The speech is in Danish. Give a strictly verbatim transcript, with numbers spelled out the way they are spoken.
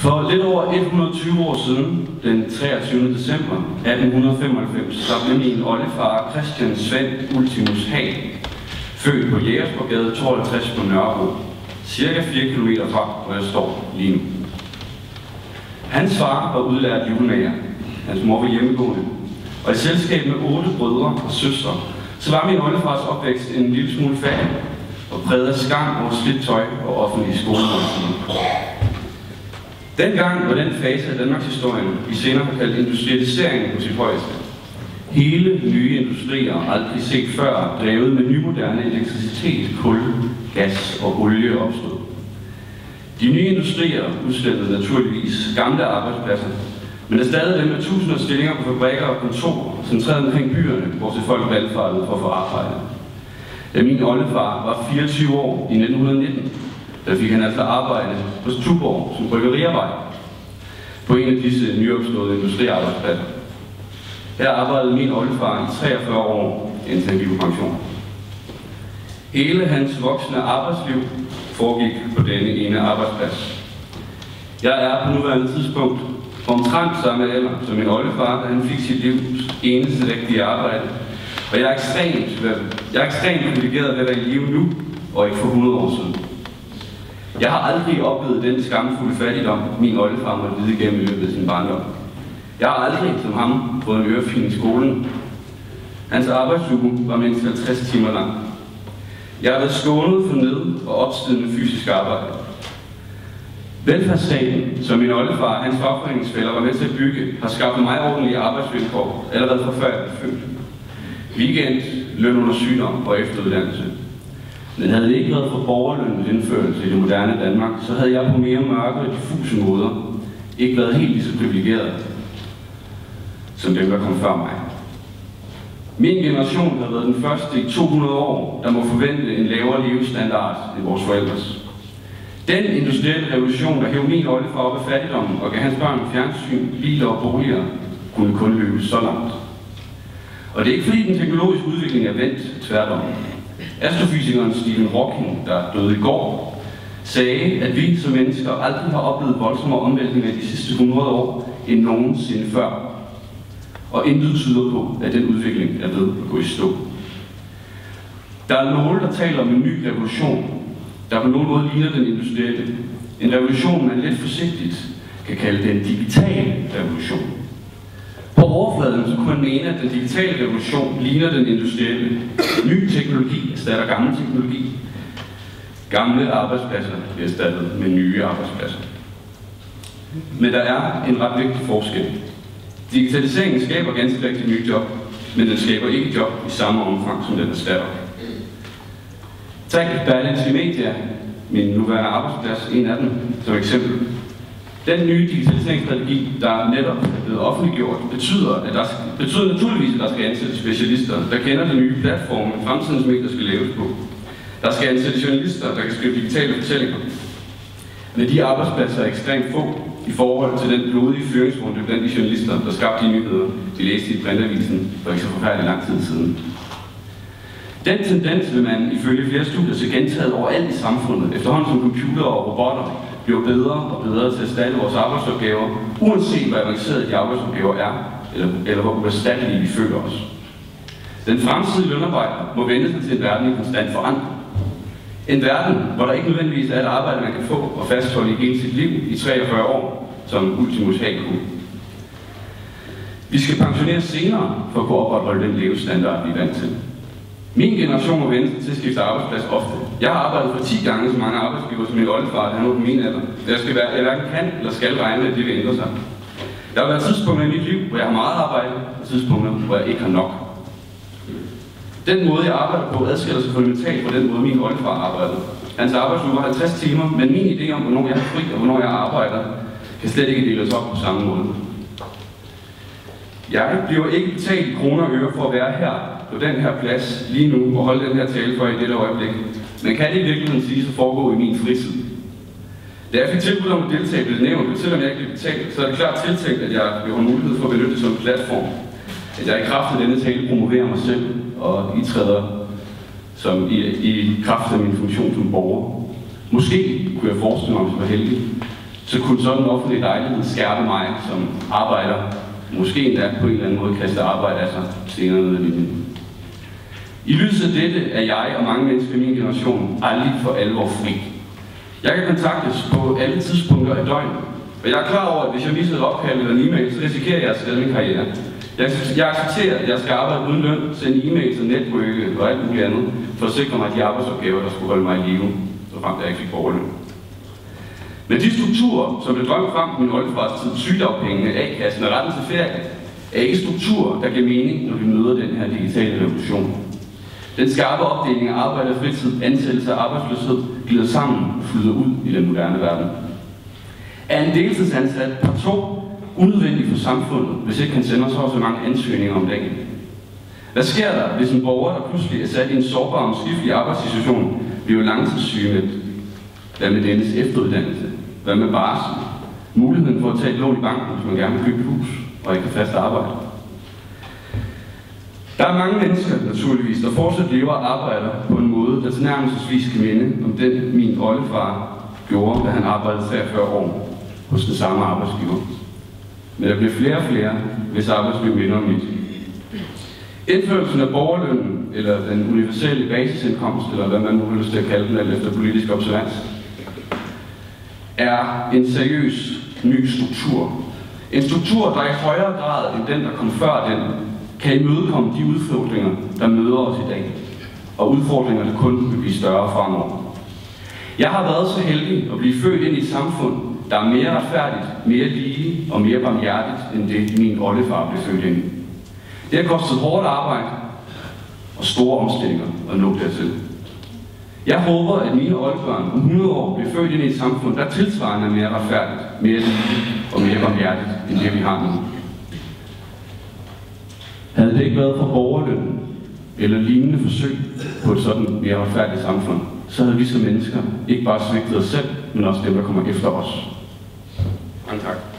For lidt over et hundrede og tyve år siden, den treogtyvende december atten femoghalvfems, der blev min oldefar Christian Svend Ultimus Hag født på Jægersborggade tooghalvtreds på Nørrebro, cirka fire kilometer fra, hvor jeg står lige nu. Hans far var udlært julemager, hans mor var hjemmegående, og i selskab med otte brødre og søstre, så var min oldefars opvækst en lille smule fattig og præget af skam over slidt tøj og offentlige skolemåltider. Dengang var den fase af Danmarks historie, vi senere har kaldt industrialiseringen på sit højeste. Hele nye industrier, aldrig set før, drevet med nymoderne elektricitet, kul, gas og olie opstod. De nye industrier udstillede naturligvis gamle arbejdspladser, men der stadig dem med tusinder af stillinger på fabrikker og kontorer, centreret omkring byerne, hvor til folk valgfartede for at få arbejde. Da min oldefar var fireogtyve år i nitten nitten, der fik han altså arbejde hos Tuborg som bryggeriarbejder på en af disse nyopståede industriarbejdspladser. Her arbejdede min oldefar i treogfyrre år, indtil han gik på pension. Hele hans voksne arbejdsliv foregik på denne ene arbejdsplads. Jeg er på nuværende tidspunkt omtrent samme alder som min oldefar, da han fik sit livs eneste rigtige arbejde. Og jeg er ekstremt, jeg er ekstremt privilegeret ved at være i live nu, og ikke for hundrede år siden. Jeg har aldrig oplevet den skamfulde fattigdom, min oldefar måtte lide igennem i løbet af sin barndom. Jeg har aldrig, som ham, fået en ørefin i skolen. Hans arbejdsuge var mindst halvtreds timer lang. Jeg har været skånet for ned- og opslidende fysisk arbejde. Velfærdsstaten, som min oldefar og hans fagforeningsfæller var med til at bygge, har skabt mig ordentlige arbejdsvilkår, allerede fra før jeg blev født. Weekend, løn under sygdom og efteruddannelse. Men havde det ikke været for borgerlønnens indførelse i det moderne Danmark, så havde jeg på mere mørke og diffuse måder ikke været helt lige så privilegeret som dem, der kom før mig. Min generation har været den første i to hundrede år, der må forvente en lavere levestandard end vores forældres. Den industrielle revolution, der hævde min oldefar op af fattigdommen og gav hans børn fjernsyn, biler og boliger, kunne kun løbe så langt. Og det er ikke fordi den teknologiske udvikling er vendt, tværtom. Astrofysikeren Stephen Hawking, der døde i går, sagde, at vi som mennesker aldrig har oplevet voldsomme omvæltninger de sidste hundrede år end nogensinde før. Og intet tyder på, at den udvikling er ved at gå i stå. Der er nogle, der taler om en ny revolution, der på nogen måde ligner den industrielle. En revolution, man lidt forsigtigt kan kalde den digitale revolution. På overfladen så kunne man mene, at den digitale revolution ligner den industrielle. Ny teknologi erstatter gammel teknologi. Gamle arbejdspladser bliver erstattet med nye arbejdspladser. Men der er en ret vigtig forskel. Digitaliseringen skaber ganske rigtig nye job, men den skaber ikke job i samme omfang, som den erstatter. Tag Berlingske Media, min nuværende arbejdsplads, en af dem, som eksempel. Den nye digitaliseringsstrategi, der netop er blevet offentliggjort, betyder, at der, betyder naturligvis, at der skal ansætte specialister, der kender de nye platforme, fremtidens medier skal laves på. Der skal ansætte journalister, der kan skrive digitale fortællinger. Men de arbejdspladser er ekstremt få i forhold til den blodige fyringsrunde blandt de journalister, der skabte de nyheder, de læste i printavisen for ikke så forfærdelig lang tid siden. Den tendens vil man ifølge flere studier se gentaget overalt i samfundet, efterhånden som computer og robotter bliver bedre og bedre til at erstatte vores arbejdsopgaver, uanset hvor avancerede de arbejdsopgaver er, eller, eller hvor uerstattelige vi føler os. Den fremtidige lønarbejder må vende sig til en verden i konstant forandring. En verden, hvor der ikke nødvendigvis er et arbejde, man kan få og fastholde i hele sit liv i treogfyrre år, som Ultimus Hag kunne. Vi skal pensioneres senere for at kunne opretholde den levestandard, vi er vant til. Min generation må vente til at skifte arbejdsplads ofte. Jeg har arbejdet for ti gange så mange arbejdsgiver som min oldefar, da han var på min alder. Jeg, skal være, jeg hverken kan eller skal regne med, at det vil ændre sig. Der har været tidspunkter i mit liv, hvor jeg har meget arbejde, og tidspunkter, hvor jeg ikke har nok. Den måde, jeg arbejder på, adskiller sig fundamentalt fra den måde, min oldefar arbejdede. Hans arbejdsuge var halvtreds timer, men min idé om, hvornår jeg er fri og hvornår jeg arbejder, kan slet ikke deles op på samme måde. Jeg bliver ikke betalt i kroner og øre for at være her på den her plads lige nu og holde den her tale for i dette øjeblik. Men kan det i virkeligheden sige, at foregå i min fritid? Da jeg fik tilbud om at deltage blev det nævnt, selvom jeg ikke blev betalt, så er det klart tiltænkt, at jeg vil have mulighed for at benytte det som en platform. At jeg i kraft af denne tale promoverer mig selv og I træder som i, i kraft af min funktion som borger. Måske kunne jeg forestille mig, hvis jeg var heldig, så kunne sådan en offentlig lejlighed skærpe mig som arbejder, måske endda på en eller anden måde kaste arbejde af sig senere ned ad linjen. I lyset af dette er jeg og mange mennesker i min generation aldrig for alvor fri. Jeg kan kontaktes på alle tidspunkter af døgnet, og jeg er klar over, at hvis jeg misser et opkald eller en e-mail, så risikerer jeg at skade min karriere. Jeg, jeg accepterer, at jeg skal arbejde uden løn, sende e-mails og networke og alt muligt andet, for at sikre mig de arbejdsopgaver, der skulle holde mig i live, så frem til jeg ikke fik borgerløn. Men de strukturer, som blev drømt frem på min oldefars tid, sygedagpengene, A-kassen og retten til ferie, er ikke strukturer, der giver mening, når vi møder den her digitale revolution. Den skarpe opdeling af arbejde og fritid, ansættelse og arbejdsløshed glider sammen og flyder ud i den moderne verden. Er en deltidsansat par to unødvendigt for samfundet, hvis ikke han sender så så mange ansøgninger om dagen? Hvad sker der, hvis en borger, der pludselig er sat i en sårbar og omskiftelig arbejdssituation, bliver langtidssygemeldt? Hvad med dennes efteruddannelse? Hvad med barsel? Muligheden for at tage et lån i banken, hvis man gerne vil købe et hus og ikke har fast arbejde? Der er mange mennesker, naturligvis, der fortsat lever og arbejder på en måde, der tilnærmelsesvis kan minde om den, min oldefar gjorde, da han arbejdede treogfyrre år hos den samme arbejdsgiver. Men der bliver flere og flere, hvis arbejdsliv minder om mit. Indførelsen af borgerlønnen, eller den universelle basisindkomst, eller hvad man nu har lyst til at kalde den, efter politisk observans, er en seriøs ny struktur. En struktur, der i højere grad end den, der kom før den, kan imødekomme de udfordringer, der møder os i dag, og udfordringer, der kun vil blive større fremover. Jeg har været så heldig at blive født ind i et samfund, der er mere retfærdigt, mere lige og mere barmhjertigt, end det min oldefar blev født ind i. Det har kostet hårdt arbejde og store omstillinger at nå dertil. Jeg håber, at mine oldebørn om hundrede år bliver født ind i et samfund, der tilsvarende er mere retfærdigt, mere lige og mere barmhjertigt, end det vi har nu. Havde det ikke været for borgerlønnen eller lignende forsøg på et sådan mere retfærdigt samfund, så havde vi som mennesker ikke bare svigtet os selv, men også dem, der kommer efter os. Mange tak.